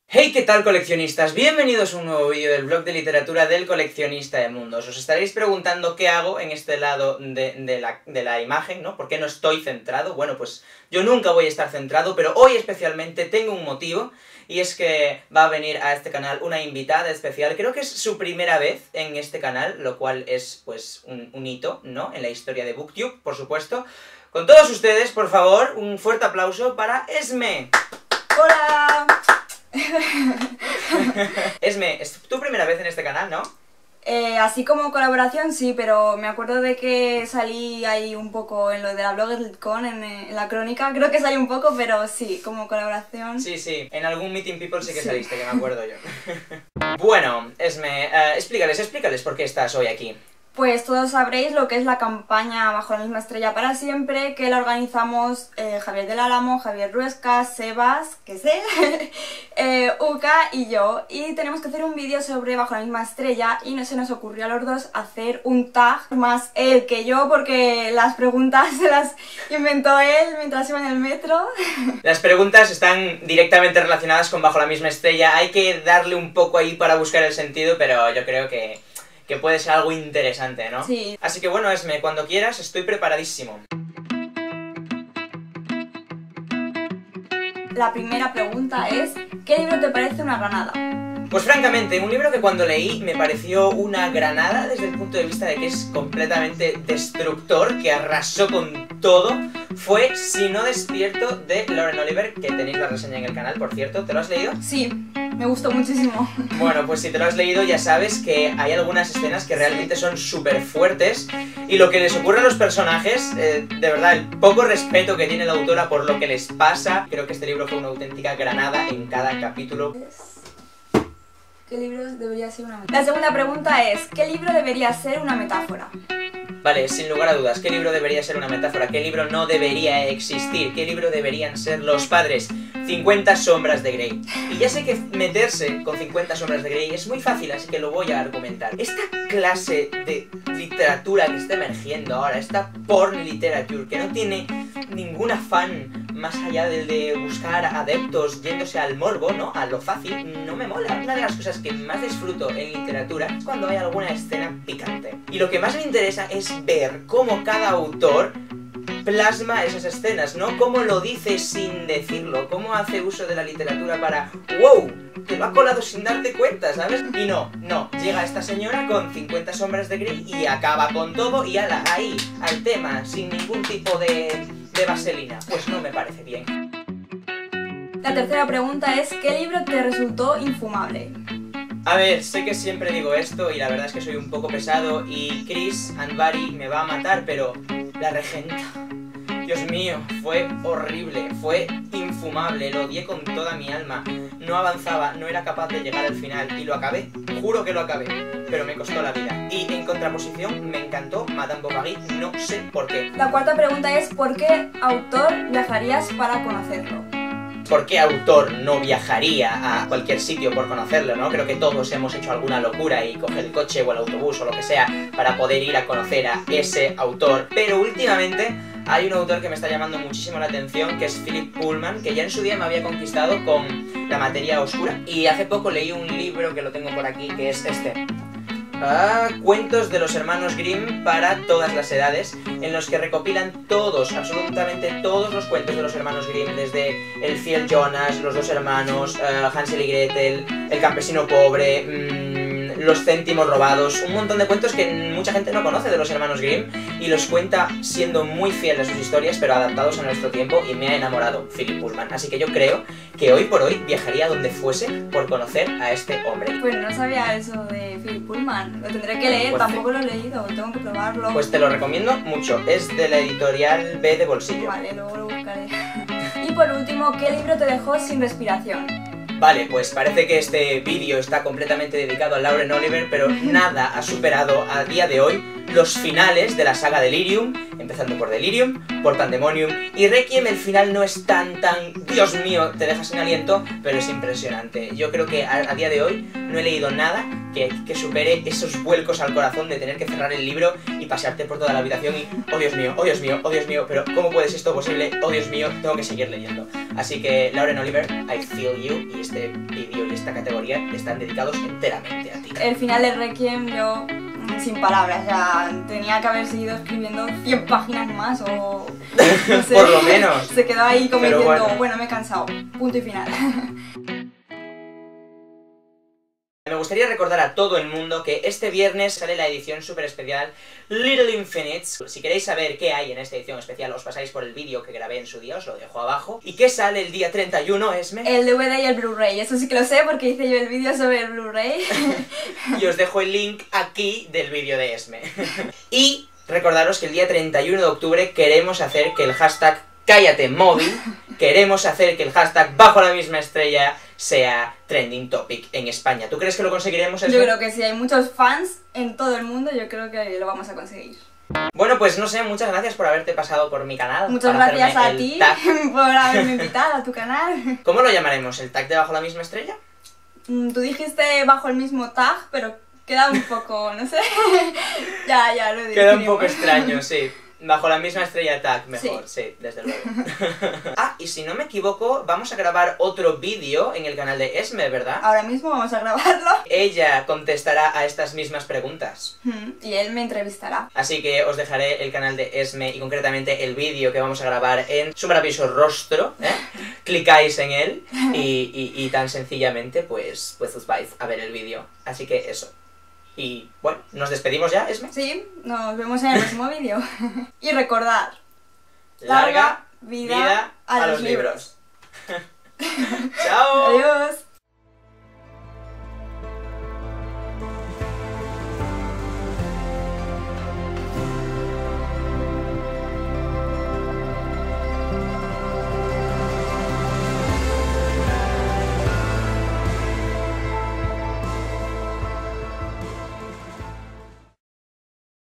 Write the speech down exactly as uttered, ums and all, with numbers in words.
Hey, ¿qué tal, coleccionistas? Bienvenidos a un nuevo vídeo del blog de literatura del coleccionista de mundos. Os estaréis preguntando qué hago en este lado de, de, la, de la imagen, ¿no? ¿Por qué no estoy centrado? Bueno, pues yo nunca voy a estar centrado, pero hoy especialmente tengo un motivo, y es que va a venir a este canal una invitada especial. Creo que es su primera vez en este canal, lo cual es, pues, un, un hito, ¿no? En la historia de BookTube, por supuesto. Con todos ustedes, por favor, un fuerte aplauso para Esme. ¡Hola! Esme, es tu primera vez en este canal, ¿no? Eh, así como colaboración sí, pero me acuerdo de que salí ahí un poco en lo de la BloggerCon, en, en la crónica, creo que salí un poco, pero sí, como colaboración. Sí, sí, en algún Meeting People sí que Sí. saliste, que me acuerdo yo. Bueno, Esme, uh, explícales, explícales por qué estás hoy aquí. Pues todos sabréis lo que es la campaña Bajo la misma estrella para siempre, que la organizamos eh, Javier del Álamo, Javier Ruesca, Sebas, que sé, eh, Uka y yo. Y tenemos que hacer un vídeo sobre Bajo la misma estrella y no se nos ocurrió a los dos hacer un tag, más él que yo, porque las preguntas se las inventó él mientras iba en el metro. Las preguntas están directamente relacionadas con Bajo la misma estrella, hay que darle un poco ahí para buscar el sentido, pero yo creo que... que puede ser algo interesante, ¿no? Sí. Así que bueno, Esme, cuando quieras, estoy preparadísimo. La primera pregunta es, ¿qué libro te parece una granada? Pues francamente, un libro que cuando leí me pareció una granada desde el punto de vista de que es completamente destructor, que arrasó con todo, fue Si no despierto, de Lauren Oliver, que tenéis la reseña en el canal, por cierto. ¿Te lo has leído? Sí, me gustó muchísimo. Bueno, pues si te lo has leído ya sabes que hay algunas escenas que realmente son súper fuertes, y lo que les ocurre a los personajes, eh, de verdad, el poco respeto que tiene la autora por lo que les pasa, creo que este libro fue una auténtica granada en cada capítulo. ¿Qué libro debería ser una metáfora? La segunda pregunta es, ¿qué libro debería ser una metáfora? Vale, sin lugar a dudas, ¿qué libro debería ser una metáfora? ¿Qué libro no debería existir? ¿Qué libro deberían ser los padres? cincuenta sombras de Grey. Y ya sé que meterse con cincuenta sombras de Grey es muy fácil, así que lo voy a argumentar. Esta clase de literatura que está emergiendo ahora, esta porn literature, que no tiene ningún afán más allá del de buscar adeptos yéndose al morbo, ¿no? A lo fácil, no me mola. Una de las cosas que más disfruto en literatura es cuando hay alguna escena picante. Y lo que más me interesa es ver cómo cada autor plasma esas escenas, ¿no? Cómo lo dice sin decirlo, cómo hace uso de la literatura para... ¡Wow! Te lo ha colado sin darte cuenta, ¿sabes? Y no, no, llega esta señora con cincuenta sombras de Grey y acaba con todo y ala, ahí, al tema, sin ningún tipo de, de vaselina. Pues no me parece bien. La tercera pregunta es, ¿qué libro te resultó infumable? A ver, sé que siempre digo esto y la verdad es que soy un poco pesado y Chris Andvari me va a matar, pero La Regenta, Dios mío, fue horrible, fue infumable, lo odié con toda mi alma, no avanzaba, no era capaz de llegar al final y lo acabé, juro que lo acabé, pero me costó la vida. Y en contraposición me encantó Madame Bovary, no sé por qué. La cuarta pregunta es, ¿por qué autor viajarías para conocerlo? ¿Por qué autor no viajaría a cualquier sitio por conocerlo, no? Creo que todos hemos hecho alguna locura y coger el coche o el autobús o lo que sea para poder ir a conocer a ese autor. Pero últimamente hay un autor que me está llamando muchísimo la atención, que es Philip Pullman, que ya en su día me había conquistado con La materia oscura. Y hace poco leí un libro, que lo tengo por aquí, que es este. Ah, cuentos de los hermanos Grimm para todas las edades, en los que recopilan todos, absolutamente todos los cuentos de los hermanos Grimm, desde El fiel Jonas, Los dos hermanos, uh, Hansel y Gretel, El campesino pobre, mmm, Los céntimos robados, un montón de cuentos que mucha gente no conoce de los hermanos Grimm, y los cuenta siendo muy fiel a sus historias, pero adaptados a nuestro tiempo, y me ha enamorado Philip Pullman. Así que yo creo que hoy por hoy viajaría donde fuese por conocer a este hombre. Pues no sabía eso de Philip Pullman, lo tendré que leer, Pues tampoco lo he leído, tengo que probarlo. Pues te lo recomiendo mucho, es de la editorial B de bolsillo. Vale, luego lo buscaré. Y por último, ¿qué libro te dejó sin respiración? Vale, pues parece que este vídeo está completamente dedicado a Lauren Oliver, pero nada ha superado a día de hoy los finales de la saga Delirium, empezando por Delirium, por Pandemonium, y Requiem el final no es tan tan... Dios mío, te deja sin aliento, pero es impresionante. Yo creo que a, a día de hoy no he leído nada que, que supere esos vuelcos al corazón de tener que cerrar el libro y pasearte por toda la habitación y... Oh Dios mío, oh Dios mío, oh Dios mío, pero ¿cómo puede ser esto posible? Oh Dios mío, tengo que seguir leyendo. Así que, Lauren Oliver, I feel you, y este vídeo y esta categoría están dedicados enteramente a ti. El final de Requiem, yo... sin palabras, ya tenía que haber seguido escribiendo cien páginas más o... No sé, por lo menos. Se quedó ahí como Pero diciendo, bueno. bueno, me he cansado, punto y final. Me gustaría recordar a todo el mundo que este viernes sale la edición súper especial Little Infinites. Si queréis saber qué hay en esta edición especial, os pasáis por el vídeo que grabé en su día, os lo dejo abajo. ¿Y qué sale el día treinta y uno, Esme? El D V D y el Blu-ray, eso sí que lo sé porque hice yo el vídeo sobre el Blu-ray. Y os dejo el link aquí del vídeo de Esme. Y recordaros que el día treinta y uno de octubre queremos hacer que el hashtag Cállate Móvil, queremos hacer que el hashtag Bajo la Misma Estrella sea trending topic en España. ¿Tú crees que lo conseguiremos, Esme? Yo creo que sí, hay muchos fans en todo el mundo, yo creo que lo vamos a conseguir. Bueno, pues no sé, muchas gracias por haberte pasado por mi canal. Muchas para gracias hacerme a el ti tag. por haberme invitado a tu canal. ¿Cómo lo llamaremos? ¿El tag de Bajo la Misma Estrella? Mm, Tú dijiste bajo el mismo tag, pero queda un poco, no sé. ya, ya lo Queda un definimos. poco extraño, sí. Bajo la Misma Estrella tag, mejor, sí, Sí. desde luego. Ah, y si no me equivoco, vamos a grabar otro vídeo en el canal de Esme, ¿verdad? Ahora mismo vamos a grabarlo. Ella contestará a estas mismas preguntas. Mm, Y él me entrevistará. Así que os dejaré el canal de Esme y concretamente el vídeo que vamos a grabar en su maravilloso rostro, ¿eh? Clicáis en él y, y, y tan sencillamente pues, pues os vais a ver el vídeo. Así que eso. Y bueno, ¿nos despedimos ya, Esme? Sí, nos vemos en el próximo vídeo. Y recordad, Larga vida, a los libros.